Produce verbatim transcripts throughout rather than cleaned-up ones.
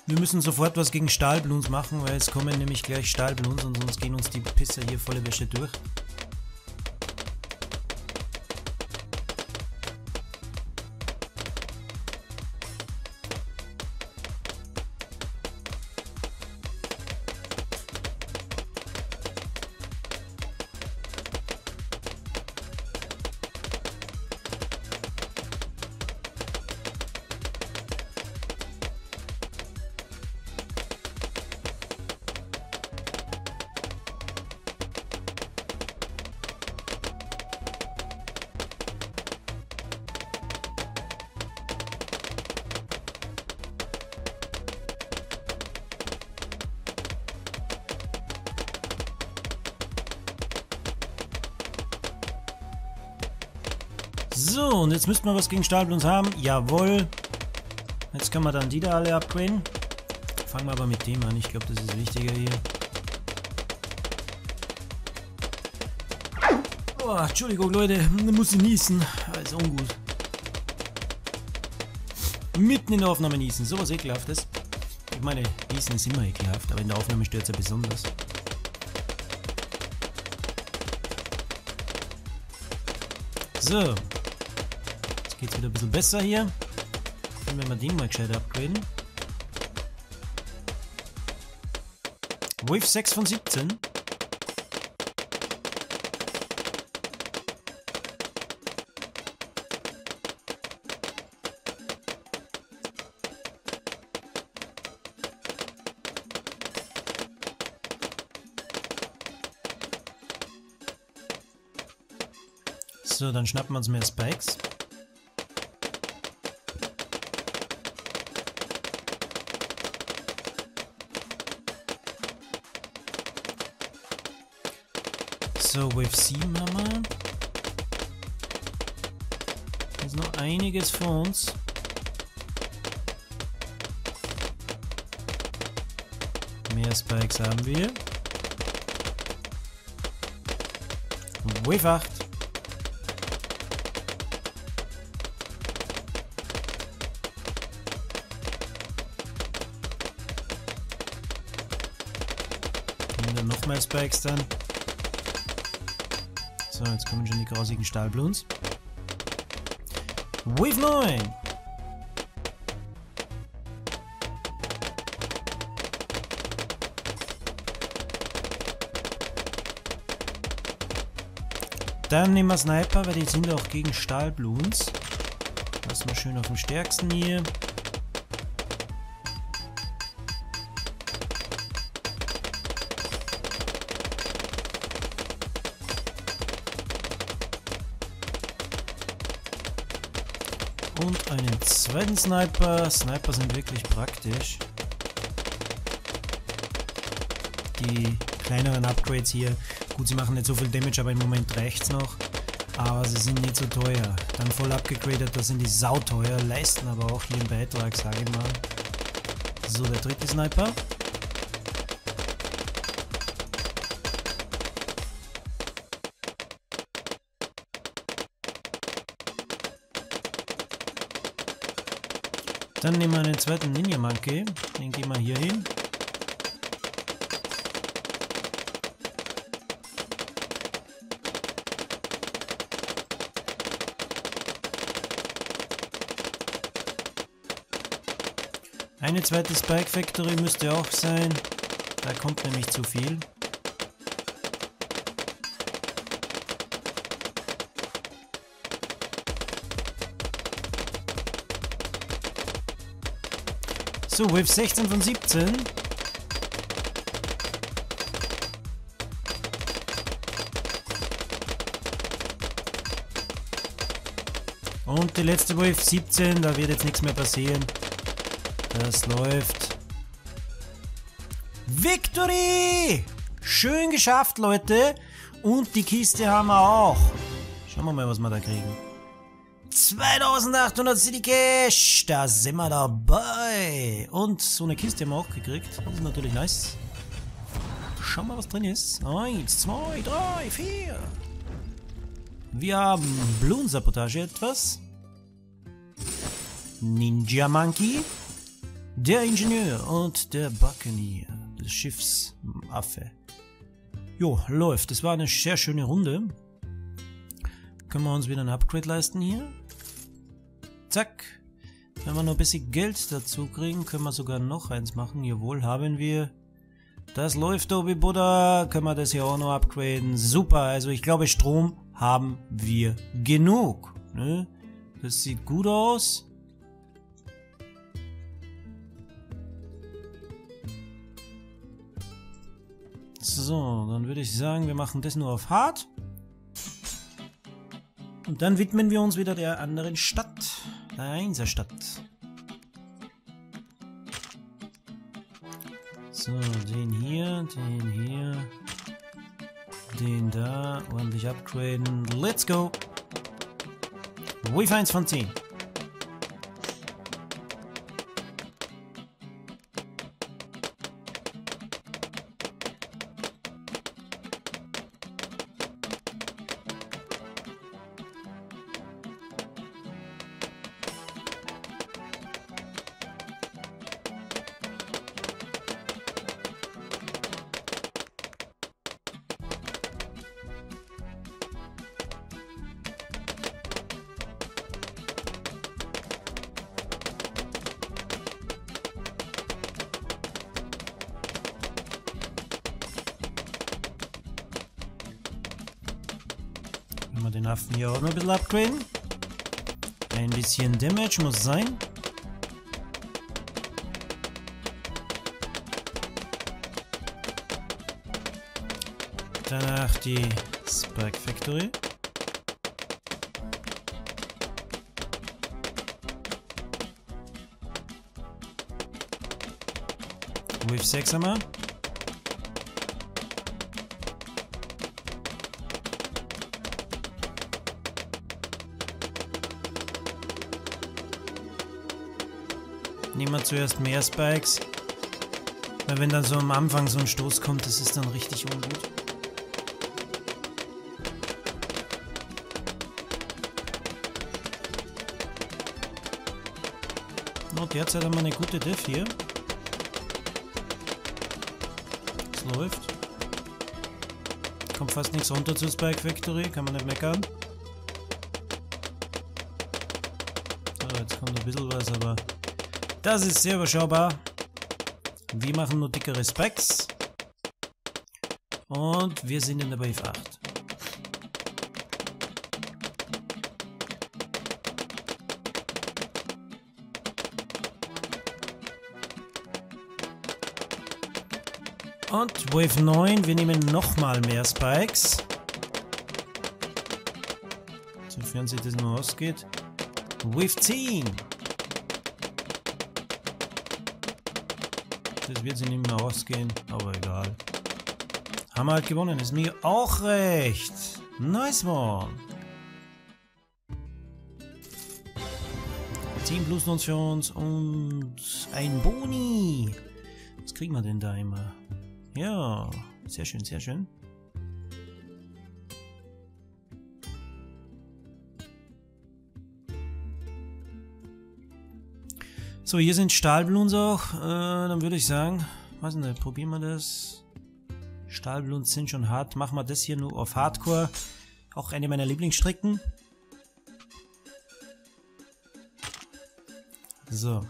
Wir müssen sofort was gegen Stahlbloons machen, weil es kommen nämlich gleich Stahlbloons und sonst gehen uns die Pisser hier volle Wäsche durch. So, und jetzt müssten wir was gegen Stahlbloons haben. Jawohl. Jetzt können wir dann die da alle upgraden. Fangen wir aber mit dem an. Ich glaube, das ist wichtiger hier. Oh, Entschuldigung, Leute. Ich muss niesen. Das ist ungut. Mitten in der Aufnahme niesen. So was Ekelhaftes. Ich meine, niesen ist immer ekelhaft, aber in der Aufnahme stört es ja besonders. So. Geht's wieder ein bisschen besser hier. Dann werden wir den mal gescheit upgraden. Wave sechs von siebzehn. So, dann schnappen wir uns mehr Spikes. So, Wave sieben haben wir. Das ist noch einiges für uns. Mehr Spikes haben wir. Wave acht. Und dann noch mehr Spikes dann. So, jetzt kommen schon die grausigen Stahlbloons. Wave neun! Dann nehmen wir Sniper, weil die sind auch gegen Stahlbloons. Lassen wir schön auf dem stärksten hier. Und einen zweiten Sniper. Sniper sind wirklich praktisch. Die kleineren Upgrades hier. Gut, sie machen nicht so viel Damage, aber im Moment reicht es noch. Aber sie sind nicht so teuer. Dann voll abgegradet, da sind die sauteuer, leisten aber auch hier einen Beitrag, sage ich mal. So, der dritte Sniper. Dann nehmen wir einen zweiten Ninja Monkey, den gehen wir hier hin. Eine zweite Spike Factory müsste auch sein, da kommt nämlich zu viel. So, Wave sechzehn von siebzehn. Und die letzte Wave siebzehn, da wird jetzt nichts mehr passieren. Das läuft. Victory! Schön geschafft, Leute. Und die Kiste haben wir auch. Schauen wir mal, was wir da kriegen. zweitausendachthundert City Cash, da sind wir dabei. Und so eine Kiste haben wir auch gekriegt. Das ist natürlich nice. Schauen wir mal, was drin ist. Eins, zwei, drei, vier. Wir haben Bloon-Sabotage etwas. Ninja Monkey. Der Ingenieur und der Buccaneer des Schiffs Affe. Jo, läuft. Das war eine sehr schöne Runde. Können wir uns wieder ein Upgrade leisten hier. Zack. Wenn wir noch ein bisschen Geld dazu kriegen, können wir sogar noch eins machen. Jawohl, haben wir. Das läuft, Obi Buddha. Können wir das hier auch noch upgraden. Super. Also ich glaube, Strom haben wir genug. Ne? Das sieht gut aus. So, dann würde ich sagen, wir machen das nur auf Hard. Und dann widmen wir uns wieder der anderen Stadt. Der Einserstadt. So, den hier, den hier. Den da. Ordentlich upgraden. Let's go! Wave eins von zehn. Wenn wir den Affen hier auch noch ein bisschen upgraden. Ein bisschen Damage muss sein. Danach die Spike Factory. Wave sechs haben wir. Nehmen wir zuerst mehr Spikes. Weil wenn dann so am Anfang so ein Stoß kommt, das ist dann richtig ungut. Oh, derzeit haben wir eine gute Def hier. Es läuft. Kommt fast nichts runter zur Spike Factory, kann man nicht meckern. So, jetzt kommt ein bisschen was, aber das ist sehr überschaubar. Wir machen nur dickere Spikes. Und wir sind in der Wave acht. Und Wave neun, wir nehmen nochmal mehr Spikes. Sofern sich das nur ausgeht. Wave zehn. Das wird sich nicht mehr ausgehen, aber egal. Haben wir halt gewonnen, ist mir auch recht. Nice one. zehn Bloons für uns und ein Boni. Was kriegen wir denn da immer? Ja, sehr schön, sehr schön. So, hier sind Stahlbloons auch. Äh, dann würde ich sagen, was denn, probieren wir das. Stahlbloons sind schon hart. Machen wir das hier nur auf Hardcore. Auch eine meiner Lieblingsstrecken. So.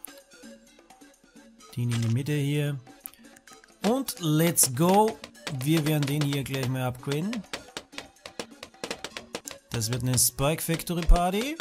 Den in die Mitte hier. Und let's go. Wir werden den hier gleich mal upgraden. Das wird eine Spike Factory Party.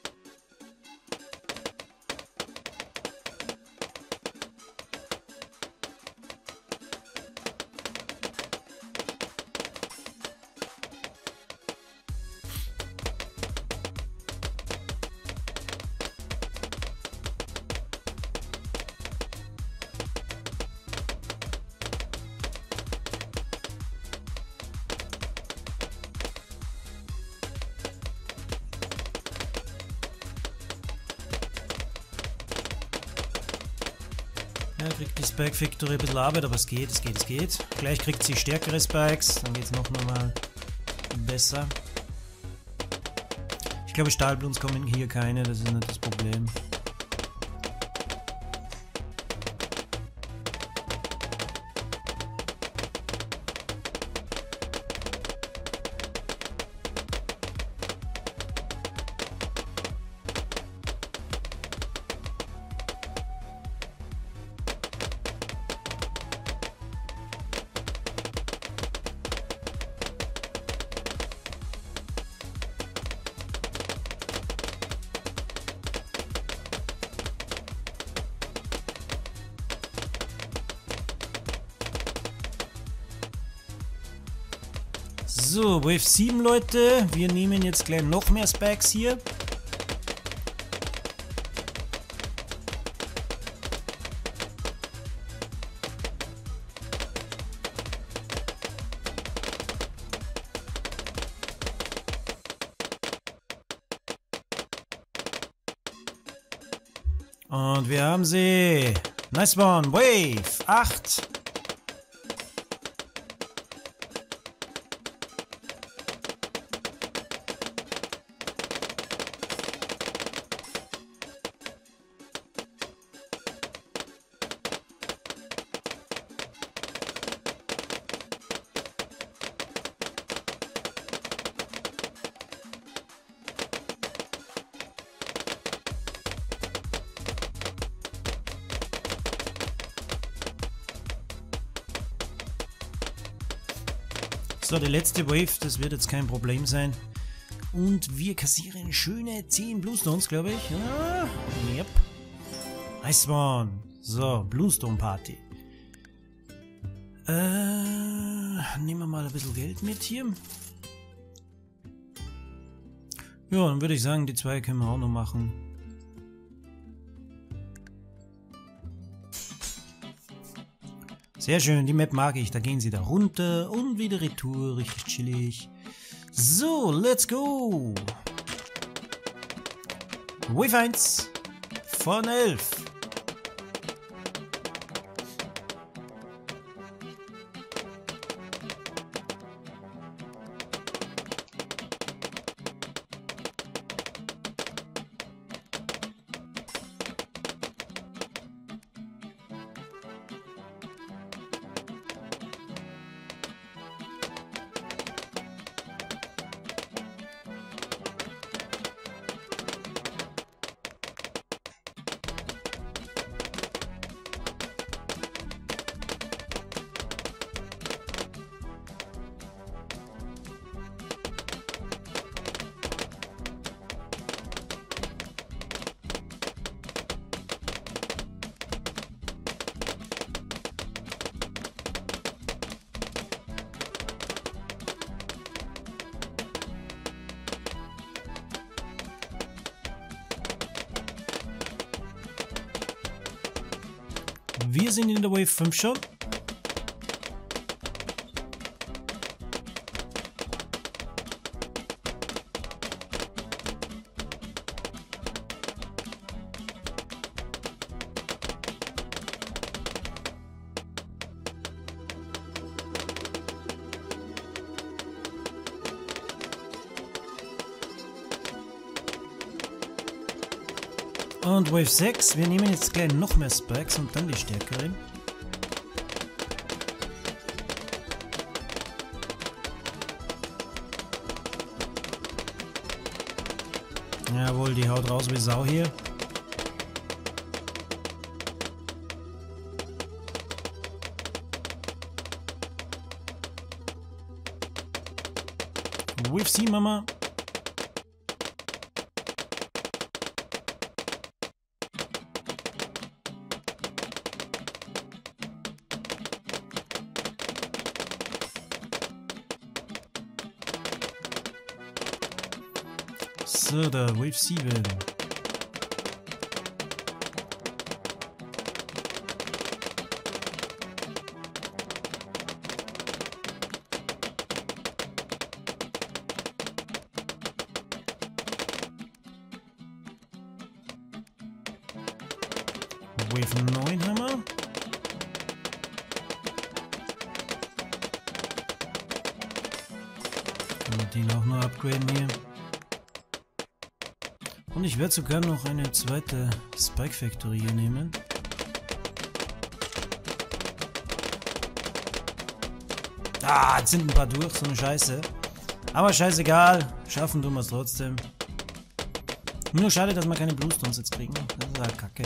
Ja, kriegt die Spike Factory ein bisschen Arbeit, aber es geht, es geht, es geht. Gleich kriegt sie stärkere Spikes, dann geht es noch mal besser. Ich glaube, Stahlbloons kommen hier keine, das ist nicht das Problem. So, Wave sieben, Leute. Wir nehmen jetzt gleich noch mehr Spikes hier. Und wir haben sie. Nice one. Wave acht. So, die letzte Wave, das wird jetzt kein Problem sein. Und wir kassieren schöne zehn Bluestones, glaube ich. Ja, yep. Nice one. So, Bluestone Party. Äh, nehmen wir mal ein bisschen Geld mit hier. Ja, dann würde ich sagen, die zwei können wir auch noch machen. Sehr schön, die Map mag ich. Da gehen sie da runter und wieder retour. Richtig chillig. So, let's go. Wave eins von elf. Wir sind in der Wave fünf schon. Und Wave sechs, wir nehmen jetzt gleich noch mehr Spikes und dann die stärkeren. Jawohl, die haut raus wie Sau hier. Wave sieben, Mama. So, da, Wave sieben. Wave neun haben wir. Können wir den auch noch upgraden hier. Und ich werde sogar noch eine zweite Spike Factory hier nehmen. Ah, jetzt sind ein paar durch, so eine Scheiße. Aber scheißegal, schaffen tun wir es trotzdem. Nur schade, dass wir keine Bluestones jetzt kriegen. Das ist halt kacke.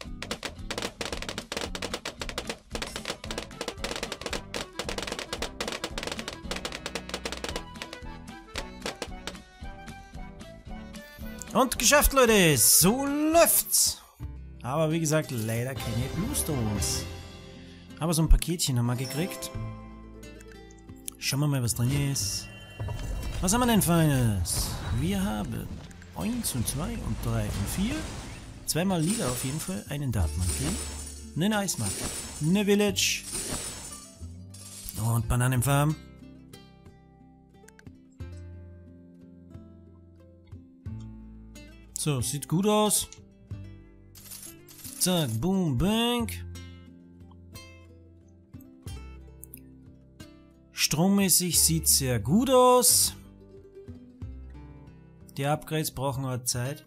Und geschafft, Leute, so läuft's. Aber wie gesagt, leider keine Bluestones. Aber so ein Paketchen haben wir gekriegt. Schauen wir mal, was drin ist. Was haben wir denn Feines? Wir haben eins und zwei und drei und vier. Zweimal Lieder auf jeden Fall. Einen Dartmantel. Einen Eismarkt. Eine Village. Und Bananenfarm. So, sieht gut aus. Zack, boom, bang. Strommäßig sieht sehr gut aus. Die Upgrades brauchen halt Zeit.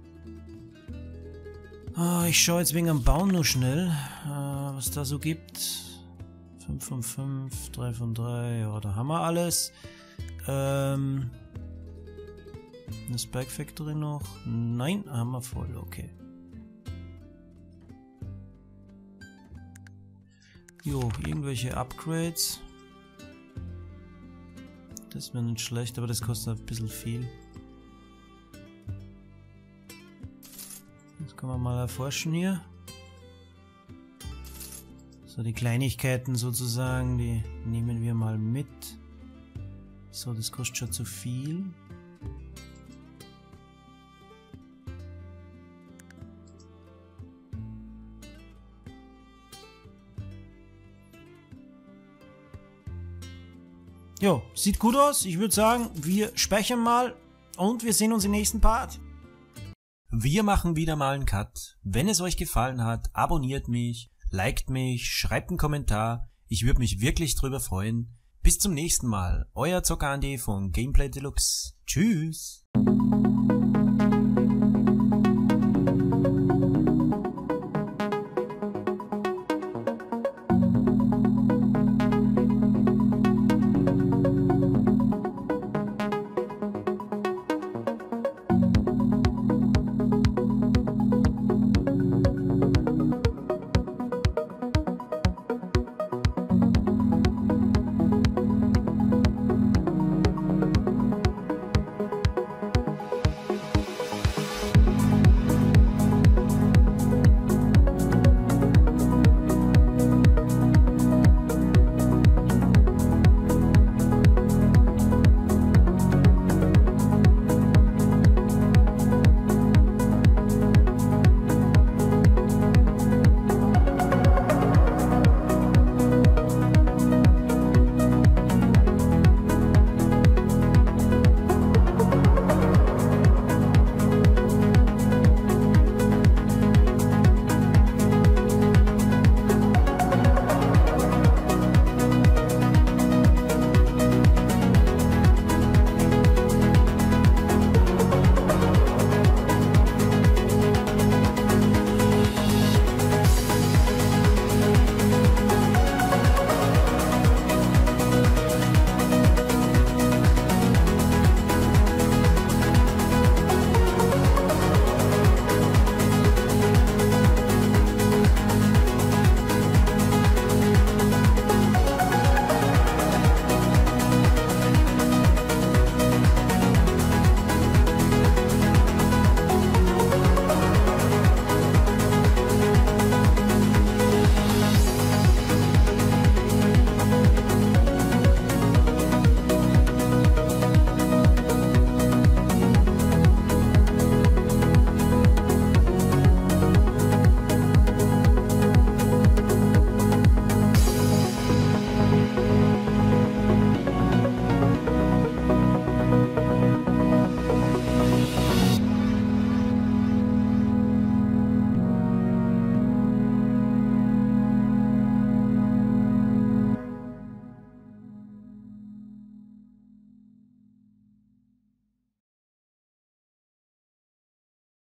Oh, ich schaue jetzt wegen am Bauen nur schnell, äh, was da so gibt. fünf von fünf, drei von drei, ja, da haben wir alles. Ähm, eine Spike Factory noch? Nein, haben wir voll, okay. Jo, irgendwelche Upgrades. Das wäre nicht schlecht, aber das kostet ein bisschen viel. Das können wir mal erforschen hier. So, die Kleinigkeiten sozusagen, die nehmen wir mal mit. So, das kostet schon zu viel. Jo, sieht gut aus. Ich würde sagen, wir speichern mal und wir sehen uns im nächsten Part. Wir machen wieder mal einen Cut. Wenn es euch gefallen hat, abonniert mich, liked mich, schreibt einen Kommentar. Ich würde mich wirklich drüber freuen. Bis zum nächsten Mal. Euer ZockerAnD von Gameplay Deluxe. Tschüss.